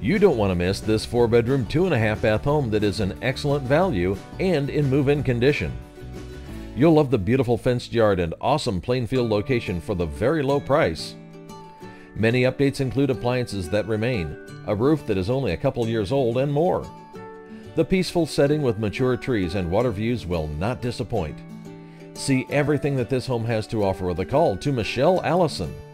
You don't want to miss this 4-bedroom, 2.5-bath home that is an excellent value and in move-in condition. You'll love the beautiful fenced yard and awesome Plainfield location for the very low price. Many updates include appliances that remain, a roof that is only a couple years old, and more. The peaceful setting with mature trees and water views will not disappoint. See everything that this home has to offer with a call to Michele Allison.